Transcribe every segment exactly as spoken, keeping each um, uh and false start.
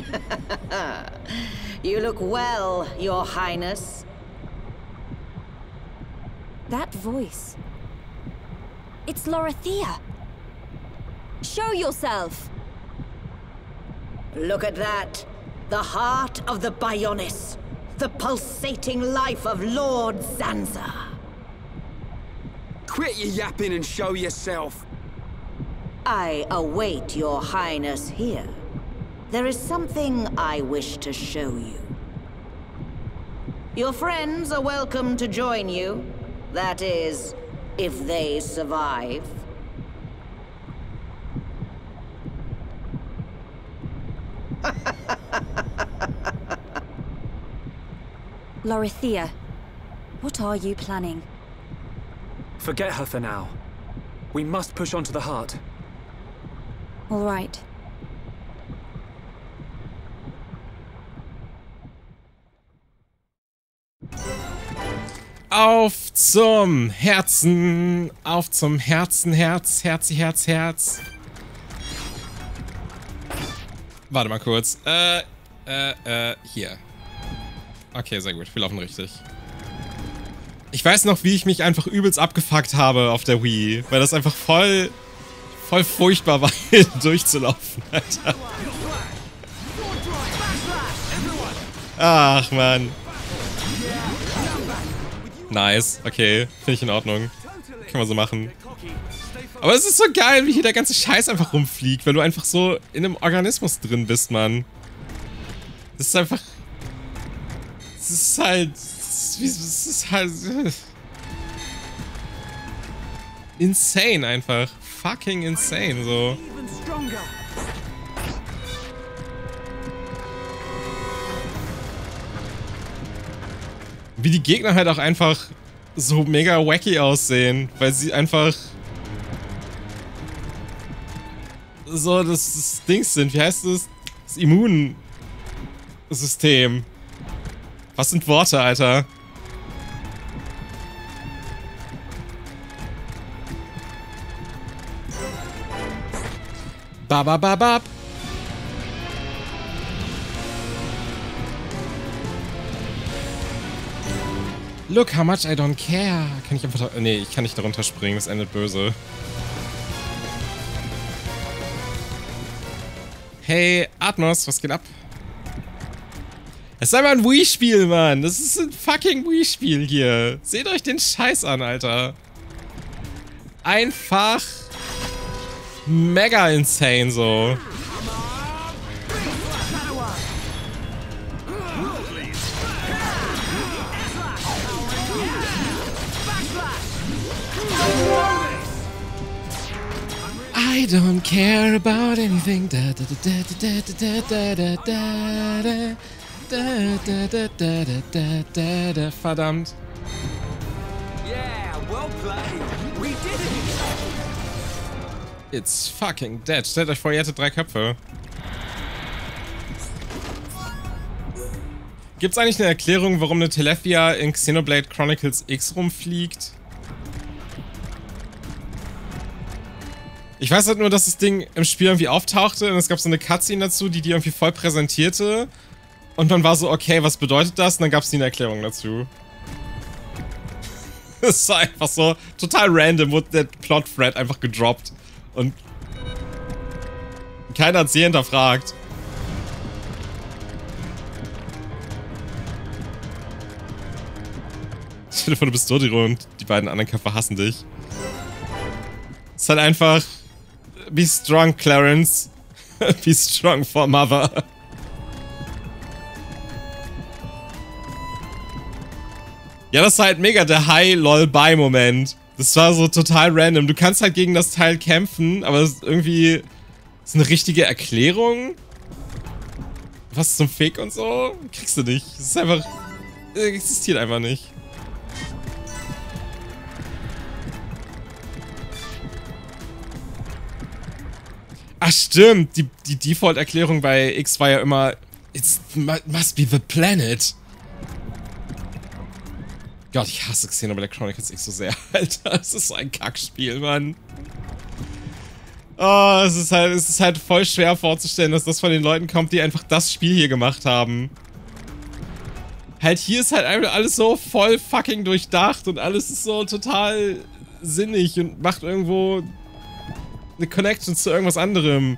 You look well, Your Highness. That voice. It's Lorithia. Show yourself. Look at that. The heart of the Bionis. The pulsating life of Lord Zanza. Quit your yapping and show yourself. I await Your Highness here. There is something I wish to show you. Your friends are welcome to join you. That is, if they survive. Lorithia, what are you planning? Forget her for now. We must push on to the heart. All right. Auf zum Herzen, auf zum Herzen, Herz, Herzi, Herz, Herz. Warte mal kurz. Äh, äh, äh, hier. Okay, sehr gut. Wir laufen richtig. Ich weiß noch, wie ich mich einfach übelst abgefuckt habe auf der Wii, weil das einfach voll, voll furchtbar war, hier durchzulaufen, Alter. Ach, Mann. Nice, okay. Finde ich in Ordnung. Kann man so machen. Aber es ist so geil, wie hier der ganze Scheiß einfach rumfliegt, weil du einfach so in einem Organismus drin bist, Mann. Das ist einfach... Es ist halt... Es ist halt... Insane einfach. Fucking insane, so. Wie die Gegner halt auch einfach so mega wacky aussehen, weil sie einfach so das, das Dings sind. Wie heißt das? Das Immunsystem. Was sind Worte, Alter? Babababab. Look how much I don't care. Kann ich einfach... Nee, ich kann nicht darunter springen. Das endet böse. Hey, Atmos, was geht ab? Es ist einfach ein Wii-Spiel, Mann. Das ist ein fucking Wii-Spiel hier. Seht euch den Scheiß an, Alter. Einfach... mega insane, so. I don't care about anything. Da da da da da da da da da da da da da da da. Verdammt. Yeah, well played. We did it. It's fucking dead. Stellt euch vor, ihr hättet drei Köpfe. Gibt's eigentlich eine Erklärung, warum eine Telethia in Xenoblade Chronicles X rumfliegt? Ich weiß halt nur, dass das Ding im Spiel irgendwie auftauchte und es gab so eine Cutscene dazu, die die irgendwie voll präsentierte. Und man war so, okay, was bedeutet das? Und dann gab es nie eine Erklärung dazu. Es war einfach so total random, wurde der Plot-Thread einfach gedroppt. Und keiner hat sie hinterfragt. Stell dir vor, du bist Dodiro und die beiden anderen Köpfe hassen dich. Es ist halt einfach... Be strong, Clarence. Be strong for mother. Ja, das ist halt mega der High-Lol-Bye-Moment. Das war so total random. Du kannst halt gegen das Teil kämpfen, aber es ist irgendwie... Das ist eine richtige Erklärung? Was zum Fick und so? Kriegst du nicht. Es ist einfach... Existiert einfach nicht. Ach stimmt, die, die Default-Erklärung bei X war ja immer It must be the planet. Gott, ich hasse Xenoblade Chronicles X so sehr, Alter. Das ist so ein Kackspiel, Mann. Oh, es ist halt, es ist halt voll schwer vorzustellen, dass das von den Leuten kommt, die einfach das Spiel hier gemacht haben. Halt, hier ist halt einfach alles so voll fucking durchdacht und alles ist so total sinnig und macht irgendwo eine Connection zu irgendwas anderem.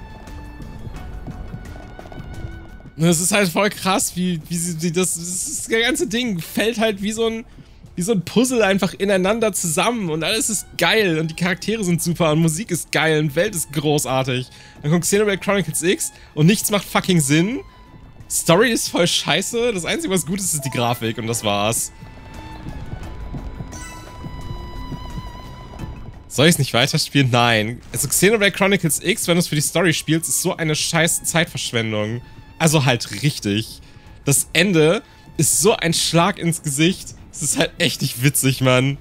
Und es ist halt voll krass, wie, wie sie wie das, das ganze Ding fällt halt wie so ein wie so ein Puzzle einfach ineinander zusammen und alles ist geil und die Charaktere sind super und Musik ist geil und Welt ist großartig. Dann kommt Xenoblade Chronicles X und nichts macht fucking Sinn. Story ist voll scheiße. Das Einzige, was gut ist, ist die Grafik und das war's. Soll ich es nicht weiterspielen? Nein. Also Xenoblade Chronicles X, wenn du es für die Story spielst, ist so eine scheiß Zeitverschwendung. Also halt richtig. Das Ende ist so ein Schlag ins Gesicht. Es ist halt echt nicht witzig, Mann.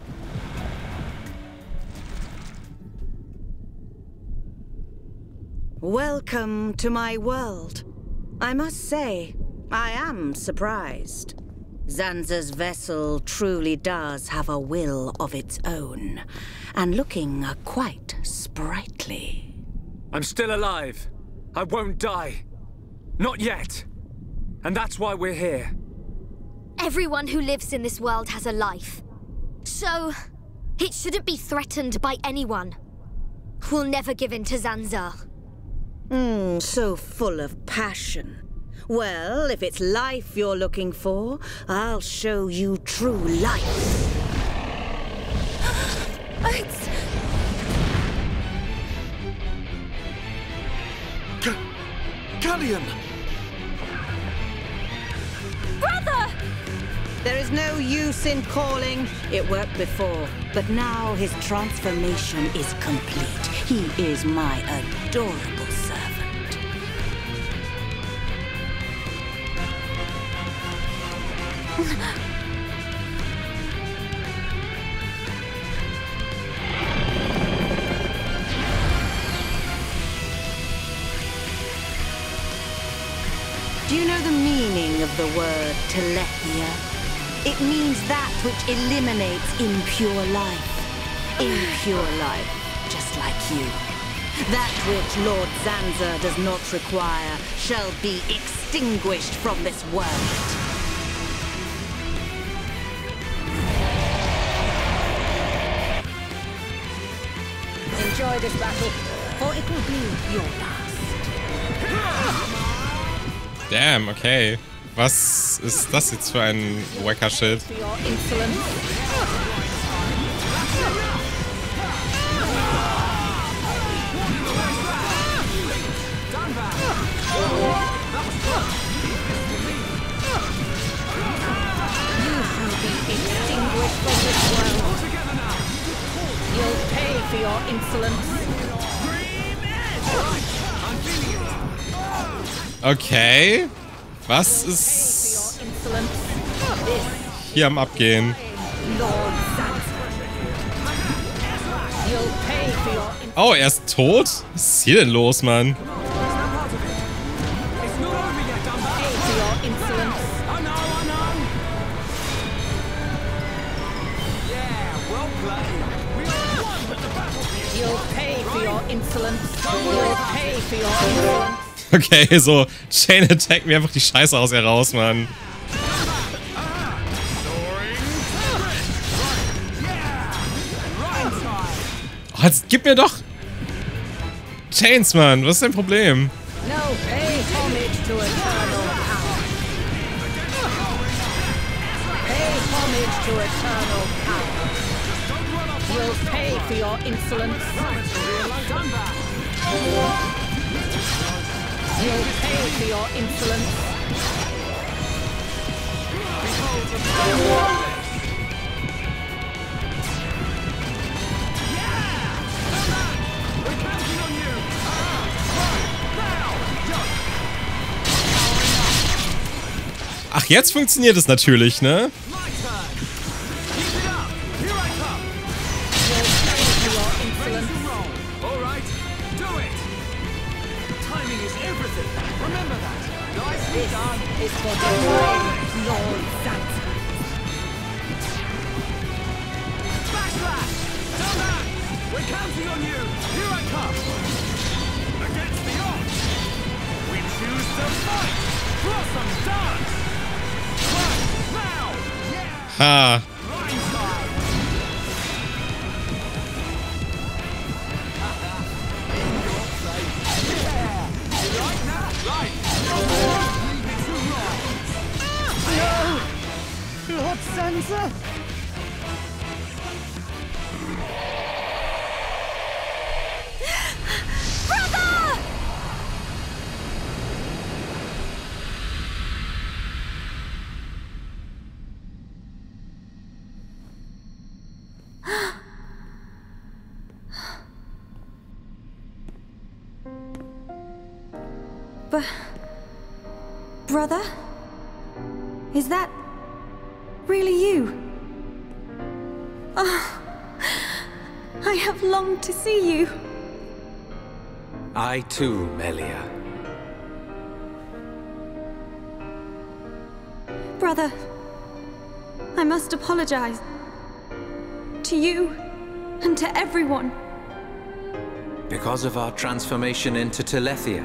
Welcome to my world. I must say, I am surprised. Zanza's vessel truly does have a will of its own, and looking uh, quite sprightly. I'm still alive. I won't die. Not yet. And that's why we're here. Everyone who lives in this world has a life. So, it shouldn't be threatened by anyone. We'll never give in to Zanza. Hmm, so full of passion. Well, if it's life you're looking for, I'll show you true life. It's... Galleon! Brother! There is no use in calling. It worked before, but now his transformation is complete. He is my adorable servant. Do you know the meaning of the word telephia? It means that which eliminates impure life. Impure life, just like you. That which Lord Zanza does not require shall be extinguished from this world. Enjoy this battle, for it will be your last. Damn, okay. Was ist das jetzt für ein Wacker-Shit? You'll pay for your insolence. Okay. Was ist hier am Abgehen? Oh, er ist tot? Was ist hier denn los, Mann? Okay, so Chain Attack mir einfach die Scheiße aus ihr raus, Mann. Oh, jetzt gib mir doch Chains, Mann. Was ist dein Problem? You'll pay for your insolence. You'll pay for your insolence. Ach, jetzt funktioniert es natürlich, ne? Is for the brave Lord Zanza. Backslash! Come back! We're counting on you! Here I come! Ha. Lord Sansa! Brother! But... Brother? Is that... really you? Ah, I have longed to see you. I too, Melia. Brother, I must apologize. To you, and to everyone. Because of our transformation into Telethia.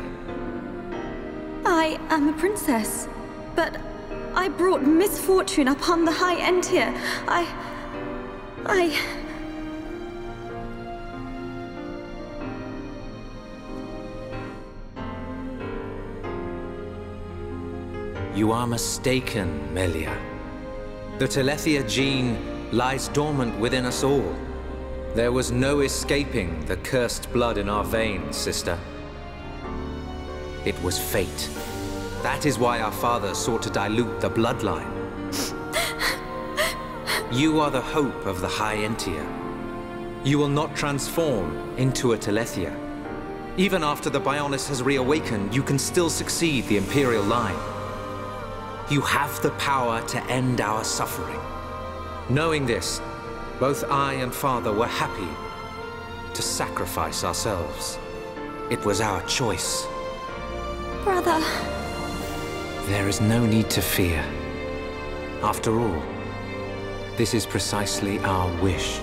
I am a princess, but I brought misfortune upon the High End here. I... I... You are mistaken, Melia. The Telethia gene lies dormant within us all. There was no escaping the cursed blood in our veins, sister. It was fate. That is why our father sought to dilute the bloodline. You are the hope of the High Entia. You will not transform into a Telethia. Even after the Bionis has reawakened, you can still succeed the Imperial line. You have the power to end our suffering. Knowing this, both I and Father were happy to sacrifice ourselves. It was our choice. Brother... There is no need to fear. After all, this is precisely our wish.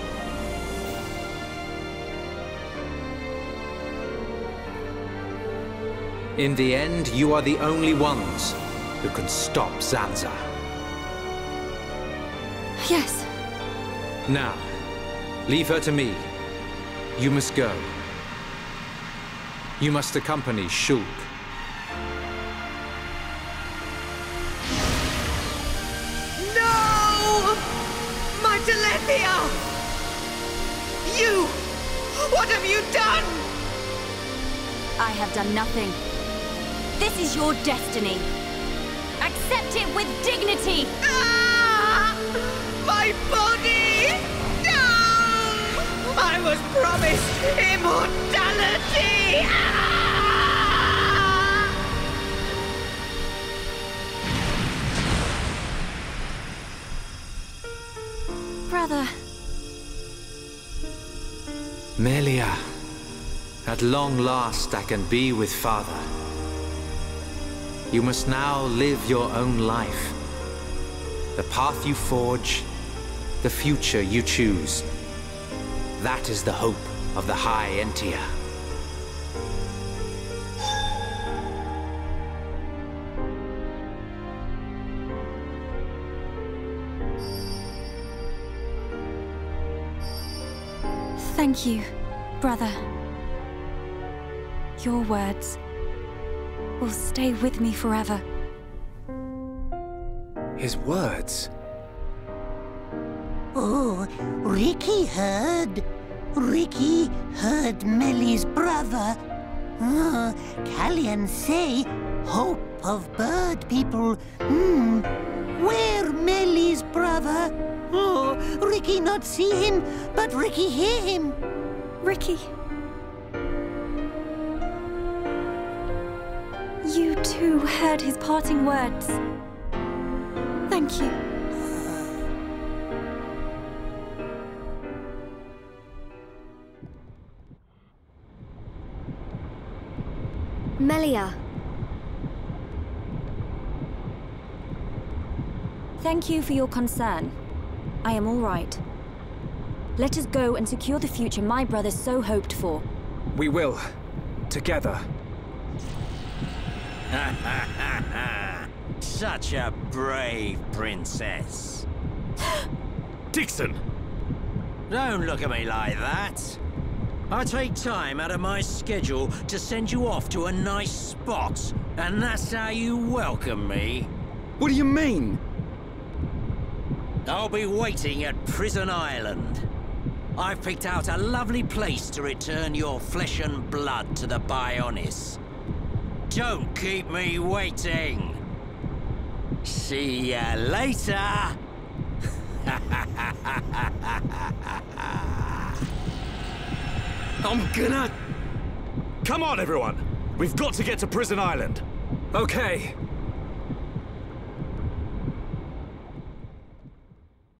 In the end, you are the only ones who can stop Zanza. Yes. Now, leave her to me. You must go. You must accompany Shulk. No! My Telethia! You! What have you done? I have done nothing. This is your destiny. Accept it with dignity! Ah! My body! No! I was promised immortality! Ah! Brother... Melia, at long last I can be with Father. You must now live your own life. The path you forge, the future you choose. That is the hope of the High Entia. Thank you, brother. Your words will stay with me forever. His words? Oh, Ricky heard. Ricky heard Melly's brother. Oh, Callian say, hope of bird people. Hmm, where Melly's brother? Oh, Ricky not see him, but Ricky hear him. Ricky. You too heard his parting words. Thank you. Melia. Thank you for your concern. I am all right. Let us go and secure the future my brother so hoped for. We will. Together. Such a brave princess. Dixon! Don't look at me like that. I take time out of my schedule to send you off to a nice spot, and that's how you welcome me. What do you mean? I'll be waiting at Prison Island. I've picked out a lovely place to return your flesh and blood to the Bionis. Don't keep me waiting. See ya later. I'm gonna... Come on, everyone! We've got to get to Prison Island. Okay,